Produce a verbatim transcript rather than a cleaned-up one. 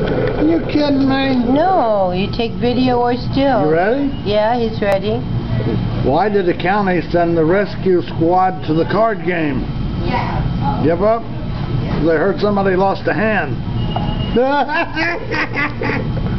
You kidding me? No, you take video or still. You ready? Yeah, he's ready. Why did the county send the rescue squad to the card game? Yeah. Give up? They heard somebody lost a hand.